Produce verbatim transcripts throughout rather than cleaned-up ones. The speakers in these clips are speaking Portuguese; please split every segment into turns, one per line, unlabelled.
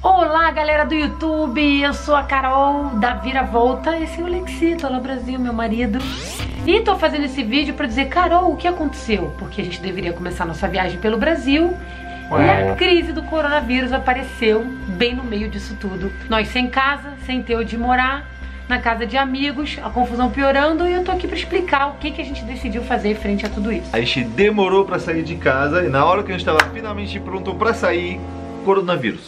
Olá, galera do YouTube, eu sou a Carol da Viravolta. Esse é o Lexito, olá Brasil, meu marido. E tô fazendo esse vídeo pra dizer, Carol, o que aconteceu? Porque a gente deveria começar nossa viagem pelo Brasil. Ué. E a crise do coronavírus apareceu bem no meio disso tudo. Nós sem casa, sem ter onde morar, na casa de amigos, a confusão piorando, e eu tô aqui pra explicar o que, que a gente decidiu fazer frente a tudo isso.
A gente demorou pra sair de casa e na hora que a gente tava finalmente pronto pra sair, coronavírus.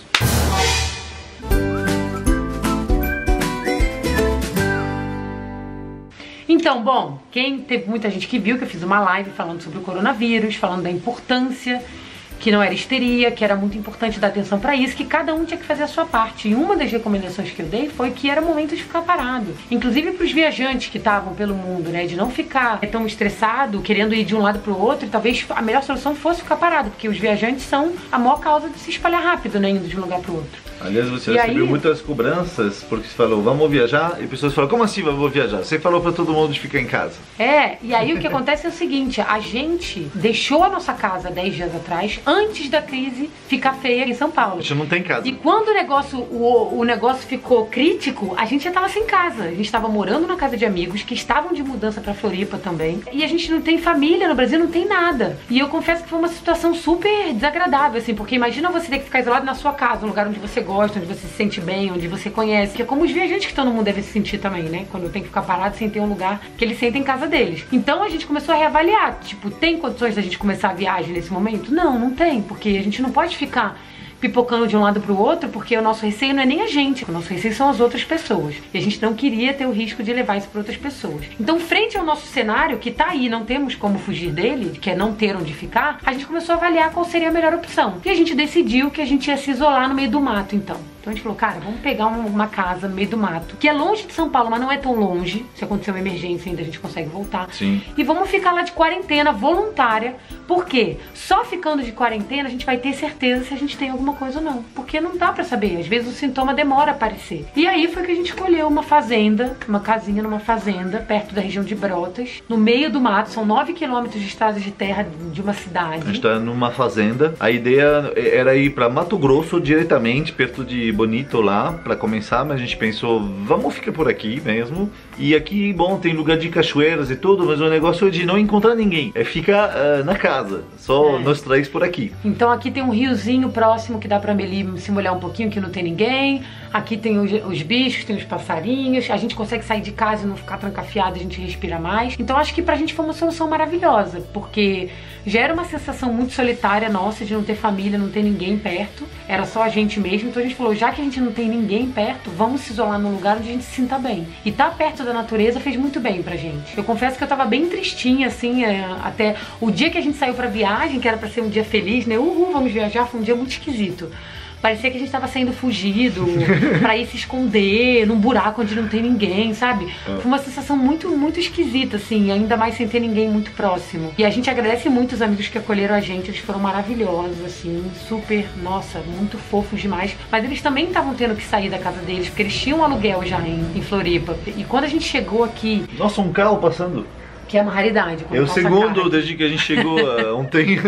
Então, bom, quem teve muita gente que viu que eu fiz uma live falando sobre o coronavírus, falando da importância, que não era histeria, que era muito importante dar atenção pra isso, que cada um tinha que fazer a sua parte. E uma das recomendações que eu dei foi que era momento de ficar parado. Inclusive pros viajantes que estavam pelo mundo, né, de não ficar tão estressado, querendo ir de um lado pro outro, e talvez a melhor solução fosse ficar parado, porque os viajantes são a maior causa de se espalhar rápido, né, indo de um lugar pro outro.
Aliás, você
e
recebeu
aí...
muitas cobranças porque você falou, vamos viajar, e pessoas falam, como assim vamos viajar? Você falou pra todo mundo de ficar em casa.
É, e aí o que acontece é o seguinte, a gente deixou a nossa casa dez dias atrás, antes da crise ficar feia em São Paulo.
A gente não tem casa.
E quando o negócio, o, o negócio ficou crítico, a gente já tava sem casa. A gente tava morando na casa de amigos, que estavam de mudança pra Floripa também. E a gente não tem família no Brasil, não tem nada. E eu confesso que foi uma situação super desagradável, assim, porque imagina você ter que ficar isolado na sua casa, um lugar onde você gosta, onde você se sente bem, onde você conhece, que é como os viajantes que estão no mundo devem se sentir também, né? Quando tem que ficar parado sem ter um lugar que eles sentem em casa deles. Então a gente começou a reavaliar, tipo, tem condições da gente começar a viagem nesse momento? Não, não tem, porque a gente não pode ficar pipocando de um lado pro outro, porque o nosso receio não é nem a gente, o nosso receio são as outras pessoas. E a gente não queria ter o risco de levar isso para outras pessoas. Então, frente ao nosso cenário, que tá aí, não temos como fugir dele, que é não ter onde ficar, a gente começou a avaliar qual seria a melhor opção. E a gente decidiu que a gente ia se isolar no meio do mato, então. Então a gente falou, cara, vamos pegar uma, uma casa no meio do mato, que é longe de São Paulo, mas não é tão longe. Se acontecer uma emergência ainda a gente consegue voltar.
Sim.
E vamos ficar lá de quarentena voluntária. Por quê? Só ficando de quarentena a gente vai ter certeza se a gente tem alguma coisa ou não. Porque não dá pra saber. Às vezes o sintoma demora a aparecer. E aí foi que a gente escolheu uma fazenda, uma casinha numa fazenda, perto da região de Brotas, no meio do mato. São nove quilômetros de estradas de terra de uma cidade.
A gente tá numa fazenda. A ideia era ir pra Mato Grosso diretamente, perto de Bonito lá, pra começar, mas a gente pensou, vamos ficar por aqui mesmo. E aqui, bom, tem lugar de cachoeiras e tudo, mas o negócio é de não encontrar ninguém. É ficar uh, na casa, só é. nós três por aqui.
Então aqui tem um riozinho próximo que dá pra Meli se molhar um pouquinho, que não tem ninguém. Aqui tem os, os bichos, tem os passarinhos. A gente consegue sair de casa e não ficar trancafiado, a gente respira mais. Então acho que pra gente foi uma solução maravilhosa, porque já era uma sensação muito solitária nossa, de não ter família, não ter ninguém perto. Era só a gente mesmo, então a gente falou, já que a gente não tem ninguém perto, vamos se isolar num lugar onde a gente se sinta bem. E tá perto da natureza fez muito bem pra gente. Eu confesso que eu tava bem tristinha, assim, é, até o dia que a gente saiu pra viagem, que era pra ser um dia feliz, né? Uhul, vamos viajar, foi um dia muito esquisito. Parecia que a gente tava saindo fugido, pra ir se esconder num buraco onde não tem ninguém, sabe? É. Foi uma sensação muito, muito esquisita, assim, ainda mais sem ter ninguém muito próximo. E a gente agradece muito os amigos que acolheram a gente, eles foram maravilhosos, assim, super, nossa, muito fofos demais. Mas eles também estavam tendo que sair da casa deles, porque eles tinham um aluguel já em, em Floripa. E quando a gente chegou aqui...
Nossa, um carro passando...
Que é uma raridade.
É o segundo desde que a gente chegou ontem.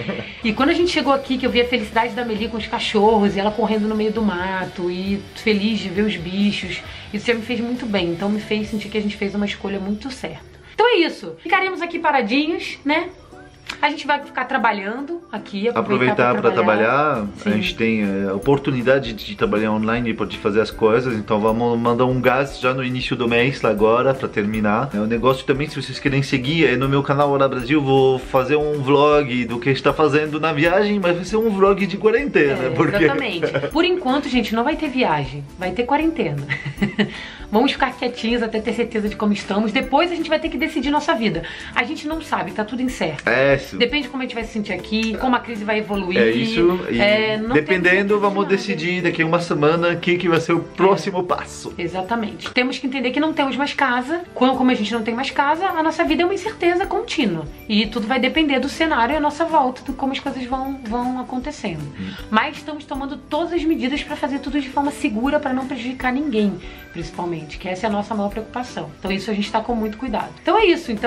E quando a gente chegou aqui, que eu vi a felicidade da Meli com os cachorros, e ela correndo no meio do mato, e feliz de ver os bichos, isso já me fez muito bem. Então me fez sentir que a gente fez uma escolha muito certa. Então é isso. Ficaremos aqui paradinhos, né? A gente vai ficar trabalhando aqui, aproveitar,
aproveitar para trabalhar.
trabalhar.
A gente tem a oportunidade de trabalhar online para fazer as coisas, então vamos mandar um gás já no início do mês, agora, para terminar. O negócio também, se vocês querem seguir, é no meu canal Olá Brasil, vou fazer um vlog do que está fazendo na viagem, mas vai ser um vlog de quarentena.
É,
porque...
Exatamente. Por enquanto, gente, não vai ter viagem, vai ter quarentena. Vamos ficar quietinhos até ter certeza de como estamos. Depois a gente vai ter que decidir nossa vida. A gente não sabe, tá tudo incerto.
É, isso.
Depende de como a gente vai se sentir aqui, como a crise vai evoluir.
É isso. E
é,
dependendo, vamos decidir daqui a uma semana o que, que vai ser o próximo é. passo.
Exatamente. Temos que entender que não temos mais casa. Como a gente não tem mais casa, a nossa vida é uma incerteza contínua. E tudo vai depender do cenário e a nossa volta, de como as coisas vão, vão acontecendo. Hum. Mas estamos tomando todas as medidas para fazer tudo de forma segura, para não prejudicar ninguém, principalmente. Que essa é a nossa maior preocupação. Então isso a gente tá com muito cuidado. Então é isso. Então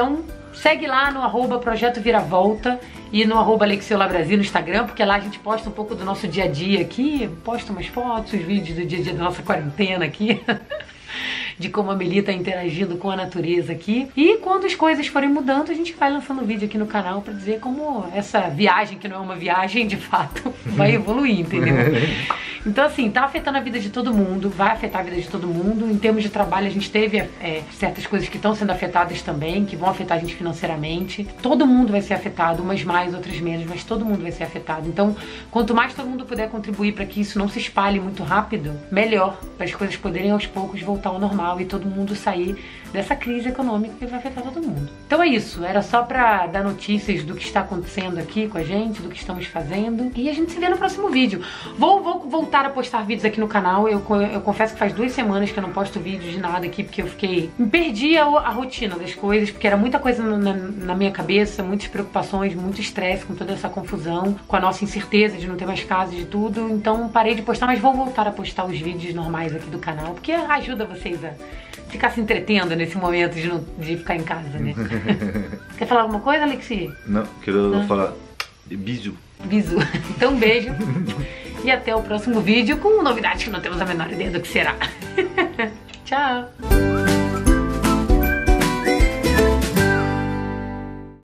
Segue lá no arroba Projeto Viravolta e no arroba Alexiola Brasil no Instagram, porque lá a gente posta um pouco do nosso dia a dia aqui, posta umas fotos, vídeos do dia a dia da nossa quarentena aqui. De como a Meli tá interagindo com a natureza aqui. E quando as coisas forem mudando, a gente vai lançando vídeo aqui no canal pra dizer como essa viagem, que não é uma viagem de fato, vai evoluir, entendeu? Então assim, tá afetando a vida de todo mundo, vai afetar a vida de todo mundo. Em termos de trabalho, a gente teve é, certas coisas que estão sendo afetadas também, que vão afetar a gente financeiramente. Todo mundo vai ser afetado, umas mais, outras menos, mas todo mundo vai ser afetado. Então, quanto mais todo mundo puder contribuir para que isso não se espalhe muito rápido, melhor, para as coisas poderem aos poucos voltar ao normal e todo mundo sair dessa crise econômica que vai afetar todo mundo. Então é isso, era só pra dar notícias do que está acontecendo aqui com a gente, do que estamos fazendo, e a gente se vê no próximo vídeo. Vou, vou voltar a postar vídeos aqui no canal. Eu, eu confesso que faz duas semanas que eu não posto vídeos de nada aqui, porque eu fiquei... Me perdi a, a rotina das coisas, porque era muita coisa na, na minha cabeça, muitas preocupações, muito estresse com toda essa confusão, com a nossa incerteza de não ter mais casa, de tudo. Então parei de postar, mas vou voltar a postar os vídeos normais aqui do canal, porque ajuda vocês a ficar se entretendo nesse momento de, não, de ficar em casa, né? Quer falar alguma coisa, Alexi?
Não, quero não. falar bisu.
Bisu. Então um beijo e até o próximo vídeo com novidades que não temos a menor ideia do que será. Tchau!